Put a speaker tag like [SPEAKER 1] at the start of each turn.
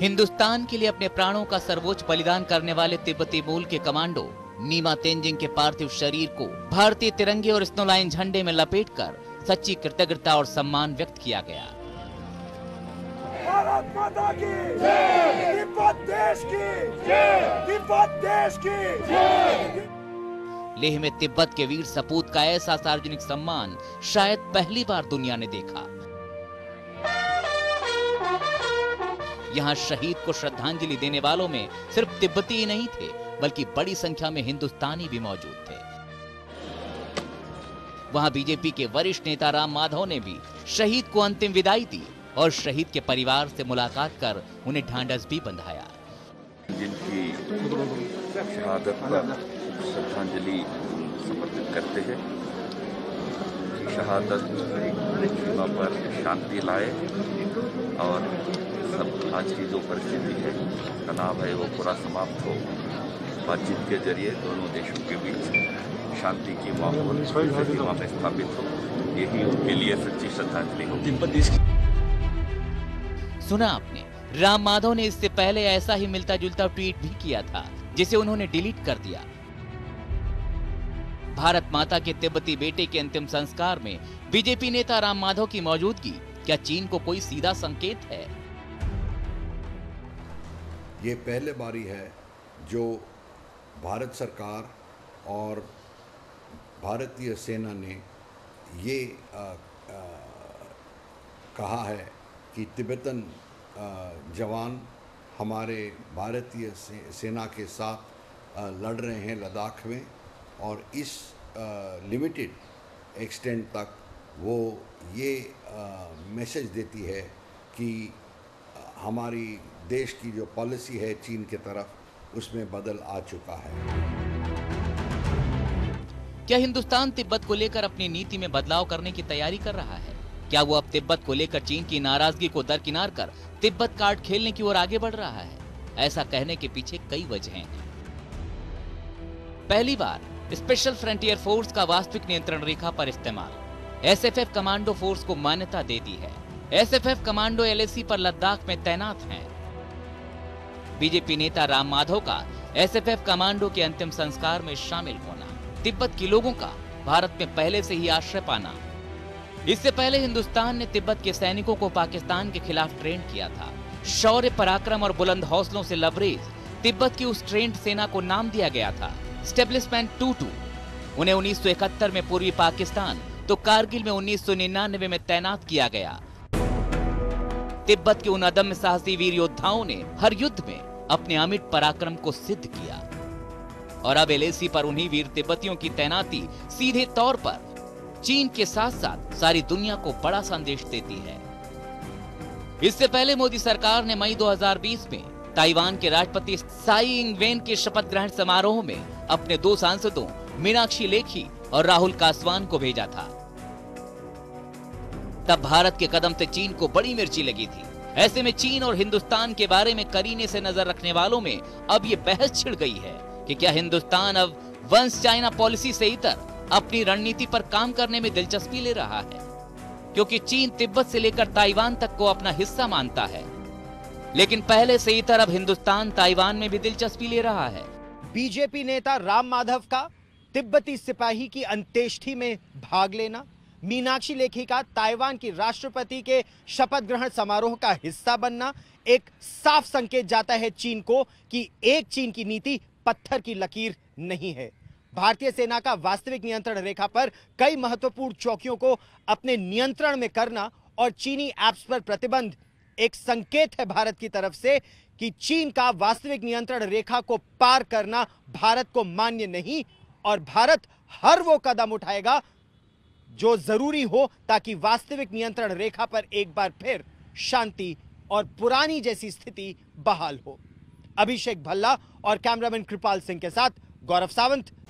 [SPEAKER 1] हिंदुस्तान के लिए अपने प्राणों का सर्वोच्च बलिदान करने वाले तिब्बती मूल के कमांडो नीमा तेंजिंग के पार्थिव शरीर को भारतीय तिरंगे और स्नो लाइन झंडे में लपेटकर सच्ची कृतज्ञता और सम्मान व्यक्त किया गया।
[SPEAKER 2] भारत माता की जय, तिब्बत देश की जय, तिब्बत देश की जय।
[SPEAKER 1] लेह में तिब्बत के वीर सपूत का ऐसा सार्वजनिक सम्मान शायद पहली बार दुनिया ने देखा। यहाँ शहीद को श्रद्धांजलि देने वालों में सिर्फ तिब्बती ही नहीं थे, बल्कि बड़ी संख्या में हिंदुस्तानी भी मौजूद थे। वहां बीजेपी के वरिष्ठ नेता राम माधव ने भी शहीद को अंतिम विदाई दी और शहीद के परिवार से मुलाकात कर उन्हें ढांढस भी बंधाया।
[SPEAKER 3] जिनकी शहादत पर श्रद्धांजलि समर्पित करते हैं। शहादत सीमा पर शांति लाए और सब आज की जो परिस्थिति है, तनाव है, वो पूरा समाप्त हो। बातचीत के जरिए दोनों देशों के बीच शांति की माहौल सीमा में स्थापित हो, यही उनके लिए सच्ची श्रद्धांजलि होगी।
[SPEAKER 1] सुना आपने, राम माधव ने इससे पहले ऐसा ही मिलता जुलता ट्वीट भी किया था, जिसे उन्होंने डिलीट कर दिया। भारत माता के तिब्बती बेटे के अंतिम संस्कार में बीजेपी नेता राम माधव की मौजूदगी क्या चीन को कोई सीधा संकेत है?
[SPEAKER 4] ये पहले बारी है जो भारत सरकार और भारतीय सेना ने ये कहा है कि तिब्बतन जवान हमारे भारतीय सेना के साथ लड़ रहे हैं लद्दाख में, और इस लिमिटेड एक्सटेंट तक वो ये मैसेज देती है कि हमारी देश की जो पॉलिसी है चीन की तरफ, उसमें बदल आ चुका है।
[SPEAKER 1] क्या हिंदुस्तान तिब्बत को लेकर अपनी नीति में बदलाव करने की तैयारी कर रहा है? क्या वो अब तिब्बत को लेकर चीन की नाराजगी को दरकिनार कर तिब्बत कार्ड खेलने की ओर आगे बढ़ रहा है? ऐसा कहने के पीछे कई वजहें हैं। पहली बार स्पेशल फ्रंटियर फोर्स का वास्तविक नियंत्रण रेखा पर इस्तेमाल। एसएफएफ कमांडो फोर्स को मान्यता दे दी है। एसएफएफ कमांडो एलएसी पर लद्दाख में तैनात हैं। बीजेपी नेता राम माधव का एसएफएफ कमांडो के अंतिम संस्कार में शामिल होना, तिब्बत के लोगों का भारत में पहले से ही आश्रय पाना। इससे पहले हिंदुस्तान ने तिब्बत के सैनिकों को पाकिस्तान के खिलाफ ट्रेन किया था। शौर्य, पराक्रम और बुलंद हौसलों से लबरेज तिब्बत की उस ट्रेंड सेना को नाम दिया गया था स्टेब्लिशमेंट 22। उन्हें 1971 में पूर्वी पाकिस्तान तो कारगिल में 1999 में तैनात किया गया। तिब्बत के उन अदम्य साहसी वीर योद्धाओं ने हर युद्ध में अपने अमिट पराक्रम को सिद्ध किया, और अब एलएसी पर उन्हीं वीर तिब्बतियों की तैनाती सीधे तौर पर चीन के साथ साथ सारी दुनिया को बड़ा संदेश देती है। इससे पहले मोदी सरकार ने मई 2020 में ताइवान के राष्ट्रपति साई इंग-वेन के शपथ ग्रहण समारोह में अपने 2 सांसदों मीनाक्षी लेखी और राहुल कासवान को भेजा था। तब भारत के कदम से चीन को बड़ी मिर्ची लगी थी। ऐसे में चीन और हिंदुस्तान के बारे में करीने से नजर रखने वालों में अब ये बहस छिड़ गई है कि क्या हिंदुस्तान अब वंस चाइना पॉलिसी से इतर अपनी रणनीति पर काम करने में दिलचस्पी ले रहा है, क्योंकि चीन तिब्बत से लेकर ताइवान तक को अपना हिस्सा मानता है। लेकिन पहले से इतर अब हिंदुस्तान ताइवान में भी दिलचस्पी ले रहा है।
[SPEAKER 5] बीजेपी नेता राम माधव का तिब्बती सिपाही की अंत्येष्टि में भाग लेना, मीनाक्षी लेखी का ताइवान की राष्ट्रपति के शपथ ग्रहण समारोह का हिस्सा बनना एक साफ संकेत जाता है चीन को कि एक चीन की नीति पत्थर की लकीर नहीं है। भारतीय सेना का वास्तविक नियंत्रण रेखा पर कई महत्वपूर्ण चौकियों को अपने नियंत्रण में करना और चीनी ऐप्स पर प्रतिबंध एक संकेत है भारत की तरफ से कि चीन का वास्तविक नियंत्रण रेखा को पार करना भारत को मान्य नहीं, और भारत हर वो कदम उठाएगा जो जरूरी हो ताकि वास्तविक नियंत्रण रेखा पर एक बार फिर शांति और पुरानी जैसी स्थिति बहाल हो। अभिषेक भल्ला और कैमरामैन कृपाल सिंह के साथ गौरव सावंत,